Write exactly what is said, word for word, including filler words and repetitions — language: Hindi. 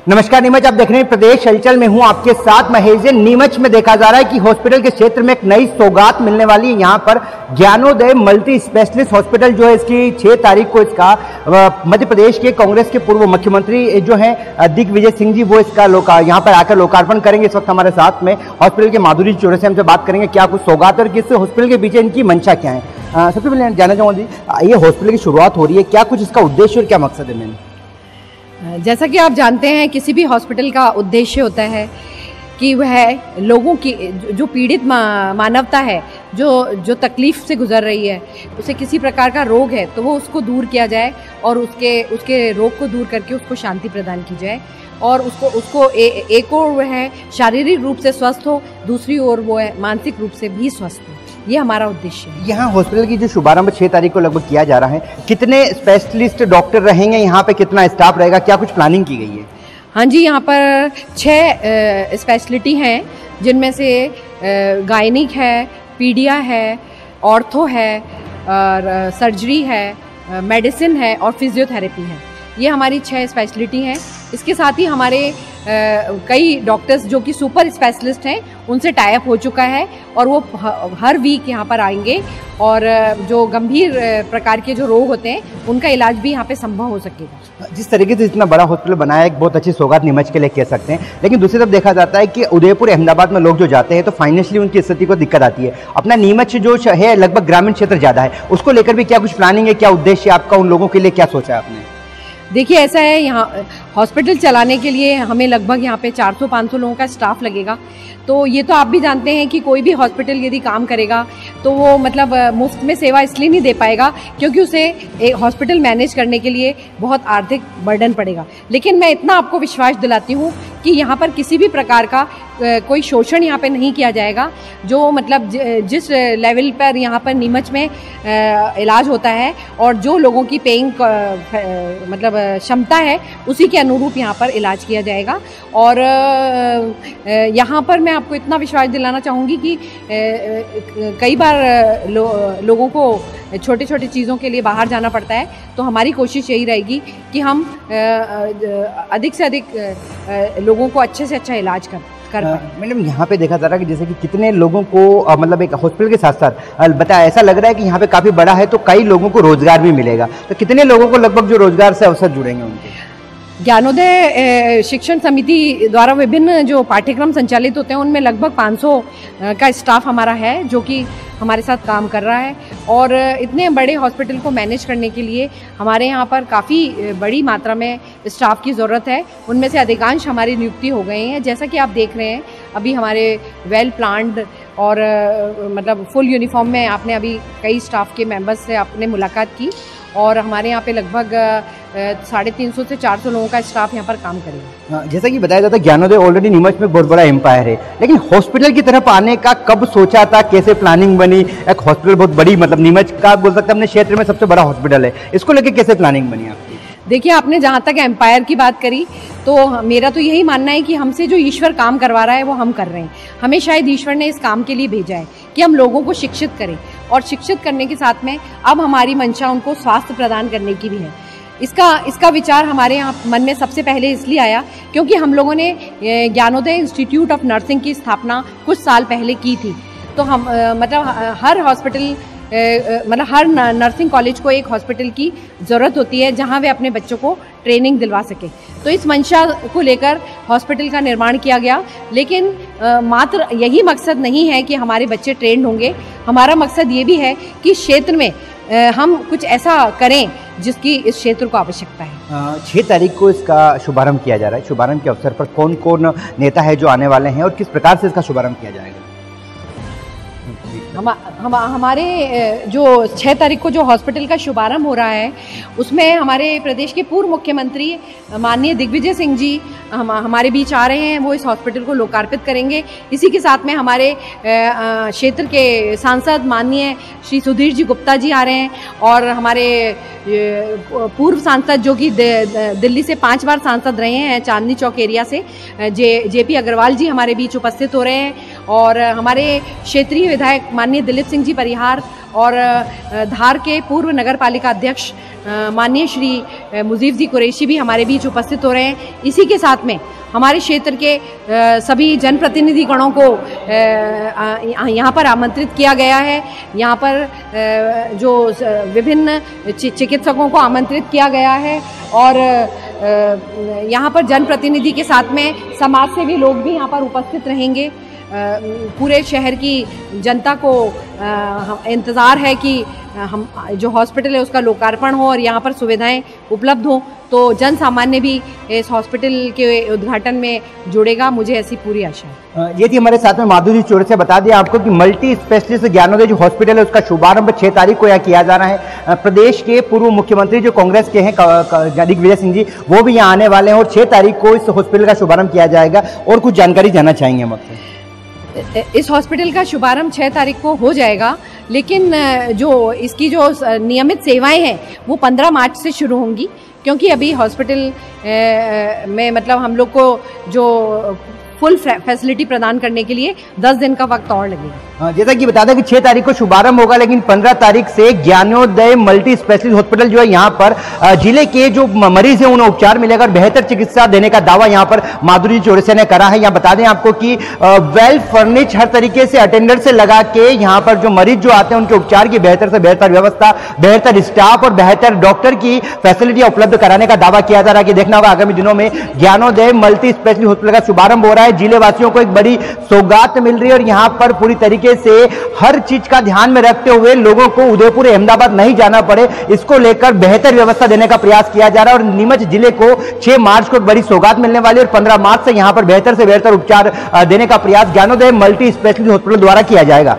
नमस्कार नीमच, आप देख रहे हैं प्रदेश हलचल में हूं आपके साथ महेश। नीमच में देखा जा रहा है कि हॉस्पिटल के क्षेत्र में एक नई सौगात मिलने वाली है। यहां पर ज्ञानोदय मल्टी स्पेशलिस्ट हॉस्पिटल जो है, इसकी छह तारीख को इसका मध्य प्रदेश के कांग्रेस के पूर्व मुख्यमंत्री जो है दिग्विजय सिंह जी, वो इसका लोका यहां पर आकर लोकार्पण करेंगे। इस वक्त हमारे साथ में हॉस्पिटल के माधुरी चौरे से हमसे बात करेंगे क्या कुछ सौगात और किस हॉस्पिटल के पीछे इनकी मंशा क्या है। सबसे पहले जानना चाहूँगा जी, ये हॉस्पिटल की शुरुआत हो रही है, क्या कुछ इसका उद्देश्य और क्या मकसद है मैम? जैसा कि आप जानते हैं, किसी भी हॉस्पिटल का उद्देश्य होता है कि वह लोगों की जो पीड़ित मानवता है, जो जो तकलीफ से गुजर रही है, उसे किसी प्रकार का रोग है तो वो उसको दूर किया जाए और उसके उसके रोग को दूर करके उसको शांति प्रदान की जाए और उसको उसको ए, एक और वह है शारीरिक रूप से स्वस्थ हो, दूसरी ओर वो है मानसिक रूप से भी स्वस्थ हो। ये हमारा उद्देश्य है। यहाँ हॉस्पिटल की जो शुभारंभ छह तारीख को लगभग किया जा रहा है, कितने स्पेशलिस्ट डॉक्टर रहेंगे यहाँ पे, कितना स्टाफ रहेगा, क्या कुछ प्लानिंग की गई है? हाँ जी, यहाँ पर छः स्पेशलिटी हैं, जिनमें से गायनिक है, पीडिया है, ऑर्थो है, और सर्जरी है, मेडिसिन है और फिजियोथेरेपी है। ये हमारी छः स्पेशलिटी हैं। इसके साथ ही हमारे आ, कई डॉक्टर्स जो कि सुपर स्पेशलिस्ट हैं, उनसे टाई अप हो चुका है और वो हर वीक यहाँ पर आएंगे और जो गंभीर प्रकार के जो रोग होते हैं उनका इलाज भी यहाँ पे संभव हो सकेगा। जिस तरीके से इतना बड़ा हॉस्पिटल बनाया, एक बहुत अच्छी सौगात नीमच के लिए कह सकते हैं, लेकिन दूसरी तरफ देखा जाता है कि उदयपुर अहमदाबाद में लोग जो जाते हैं तो फाइनेंशियली उनकी स्थिति को दिक्कत आती है। अपना नीमच जो है लगभग ग्रामीण क्षेत्र ज़्यादा है, उसको लेकर भी क्या कुछ प्लानिंग है, क्या उद्देश्य आपका, उन लोगों के लिए क्या सोचा है आपने? देखिए, ऐसा है, यहाँ हॉस्पिटल चलाने के लिए हमें लगभग यहाँ पे चार सौ पाँच सौ लोगों का स्टाफ लगेगा। तो ये तो आप भी जानते हैं कि कोई भी हॉस्पिटल यदि काम करेगा तो वो मतलब मुफ्त में सेवा इसलिए नहीं दे पाएगा क्योंकि उसे एक हॉस्पिटल मैनेज करने के लिए बहुत आर्थिक बर्डन पड़ेगा। लेकिन मैं इतना आपको विश्वास दिलाती हूँ कि यहाँ पर किसी भी प्रकार का कोई शोषण यहाँ पे नहीं किया जाएगा। जो मतलब जिस लेवल पर यहाँ पर नीमच में इलाज होता है और जो लोगों की पेइंग मतलब क्षमता है, उसी के अनुरूप यहाँ पर इलाज किया जाएगा। और यहाँ पर मैं आपको इतना विश्वास दिलाना चाहूँगी कि कई बार लो, लोगों को छोटे छोटे चीज़ों के लिए बाहर जाना पड़ता है, तो हमारी कोशिश यही रहेगी कि हम अधिक से अधिक लोगों को अच्छे से अच्छा इलाज कर कर पाएं। मैडम, यहाँ पे देखा जा रहा है कि जैसे कि कितने लोगों को मतलब एक हॉस्पिटल के साथ साथ बताया, ऐसा लग रहा है कि यहाँ पे काफ़ी बड़ा है तो कई लोगों को रोजगार भी मिलेगा, तो कितने लोगों को लगभग जो रोजगार से अवसर जुड़ेंगे उनके? ज्ञानोदय शिक्षण समिति द्वारा विभिन्न जो पाठ्यक्रम संचालित होते हैं उनमें लगभग पाँच सौ का स्टाफ हमारा है जो कि हमारे साथ काम कर रहा है। और इतने बड़े हॉस्पिटल को मैनेज करने के लिए हमारे यहाँ पर काफ़ी बड़ी मात्रा में स्टाफ की ज़रूरत है। उनमें से अधिकांश हमारी नियुक्ति हो गए हैं। जैसा कि आप देख रहे हैं, अभी हमारे वेल प्लान्ड और मतलब फुल यूनिफॉर्म में आपने अभी कई स्टाफ के मेंबर्स से आपने मुलाकात की और हमारे यहाँ पे लगभग साढ़े तीन सौ से चार सौ लोगों का स्टाफ यहाँ पर काम करेगा। जैसा कि बताया जाता है, ज्ञानोदय ऑलरेडी नीमच में बहुत बड़ा एम्पायर है, लेकिन हॉस्पिटल की तरफ आने का कब सोचा था, कैसे प्लानिंग बनी? एक हॉस्पिटल बहुत बड़ी, मतलब नीमच का बोल सकते हैं अपने क्षेत्र में सबसे बड़ा हॉस्पिटल है, इसको लेकर कैसे प्लानिंग बनी आपकी? देखिए, आपने जहाँ तक एम्पायर की बात करी, तो मेरा तो यही मानना है कि हमसे जो ईश्वर काम करवा रहा है वो हम कर रहे हैं। हमें शायद ईश्वर ने इस काम के लिए भेजा है कि हम लोगों को शिक्षित करें, और शिक्षित करने के साथ में अब हमारी मंशा उनको स्वास्थ्य प्रदान करने की भी है। इसका इसका विचार हमारे यहाँ मन में सबसे पहले इसलिए आया क्योंकि हम लोगों ने ज्ञानोदय इंस्टीट्यूट ऑफ नर्सिंग की स्थापना कुछ साल पहले की थी। तो हम मतलब हर हॉस्पिटल मतलब हर नर्सिंग कॉलेज को एक हॉस्पिटल की ज़रूरत होती है जहां वे अपने बच्चों को ट्रेनिंग दिलवा सके। तो इस मंशा को लेकर हॉस्पिटल का निर्माण किया गया। लेकिन आ, मात्र यही मकसद नहीं है कि हमारे बच्चे ट्रेंड होंगे। हमारा मकसद ये भी है कि क्षेत्र में आ, हम कुछ ऐसा करें जिसकी इस क्षेत्र को आवश्यकता है। छह तारीख को इसका शुभारंभ किया जा रहा है। शुभारंभ के अवसर पर कौन कौन नेता है जो आने वाले हैं और किस प्रकार से इसका शुभारंभ किया जाएगा? हम, हम हमारे जो छह तारीख को जो हॉस्पिटल का शुभारंभ हो रहा है, उसमें हमारे प्रदेश के पूर्व मुख्यमंत्री माननीय दिग्विजय सिंह जी हम हमारे बीच आ रहे हैं। वो इस हॉस्पिटल को लोकार्पित करेंगे। इसी के साथ में हमारे क्षेत्र के सांसद माननीय श्री सुधीर जी गुप्ता जी आ रहे हैं और हमारे पूर्व सांसद जो कि दिल्ली से पांच बार सांसद रहे हैं चांदनी चौक एरिया से, जे जेपी अग्रवाल जी हमारे बीच उपस्थित हो रहे हैं। और हमारे क्षेत्रीय विधायक माननीय दिलीप सिंह जी परिहार और धार के पूर्व नगर पालिका अध्यक्ष माननीय श्री मुजीब जी कुरैशी भी हमारे बीच उपस्थित हो रहे हैं। इसी के साथ में हमारे क्षेत्र के सभी जनप्रतिनिधि गणों को यहाँ पर आमंत्रित किया गया है। यहाँ पर जो विभिन्न चिकित्सकों को आमंत्रित किया गया है और यहाँ पर जनप्रतिनिधि के साथ में समाज से भी लोग भी यहाँ पर उपस्थित रहेंगे। पूरे शहर की जनता को इंतज़ार है कि हम जो हॉस्पिटल है उसका लोकार्पण हो और यहाँ पर सुविधाएं उपलब्ध हों, तो जन सामान्य भी इस हॉस्पिटल के उद्घाटन में जुड़ेगा, मुझे ऐसी पूरी आशा है। ये थी हमारे साथ में माधुरी चौरसिया। बता दिया आपको कि मल्टी स्पेशलिस्ट ज्ञानोदय जो हॉस्पिटल है उसका शुभारंभ छह तारीख को यहाँ किया जा रहा है। प्रदेश के पूर्व मुख्यमंत्री जो कांग्रेस के हैं दिग्विजय सिंह जी, वो भी यहाँ आने वाले हैं और छह तारीख को इस हॉस्पिटल का शुभारंभ किया जाएगा। और कुछ जानकारी जानना चाहेंगे हम आपसे? इस हॉस्पिटल का शुभारंभ छह तारीख को हो जाएगा, लेकिन जो इसकी जो नियमित सेवाएं हैं वो पंद्रह मार्च से शुरू होंगी, क्योंकि अभी हॉस्पिटल में मतलब हम लोग को जो फुल फैसिलिटी प्रदान करने के लिए दस दिन का वक्त और लगेगा। जैसा कि बता दें कि छह तारीख को शुभारंभ होगा, लेकिन पंद्रह तारीख से ज्ञानोदय मल्टी स्पेशलिस्ट हॉस्पिटल जो है यहाँ पर जिले के जो मरीज हैं उन्हें उपचार मिलेगा और बेहतर चिकित्सा देने का दावा यहाँ पर माधुरी चौरसिया ने करा है। यहाँ बता दें आपको कि वेल फर्निश हर तरीके से अटेंडर से लगा के यहाँ पर जो मरीज जो आते हैं उनके उपचार की बेहतर से बेहतर व्यवस्था, बेहतर स्टाफ और बेहतर डॉक्टर की फैसिलिटी उपलब्ध कराने का दावा किया जा रहा है। कि देखना होगा आगामी दिनों में ज्ञानोदय मल्टी स्पेशलिस्ट हॉस्पिटल का शुभारंभ हो रहा है। जिले वासियों को एक बड़ी सौगात मिल रही है और यहाँ पर पूरी तरीके से हर चीज का ध्यान में रखते हुए लोगों को उदयपुर अहमदाबाद नहीं जाना पड़े, इसको लेकर बेहतर व्यवस्था देने का प्रयास किया जा रहा है। और नीमच जिले को छह मार्च को एक बड़ी सौगात मिलने वाली है और पंद्रह मार्च से यहाँ पर बेहतर से बेहतर उपचार देने का प्रयास ज्ञानोदय मल्टी स्पेशलिस्ट हॉस्पिटल द्वारा किया जाएगा।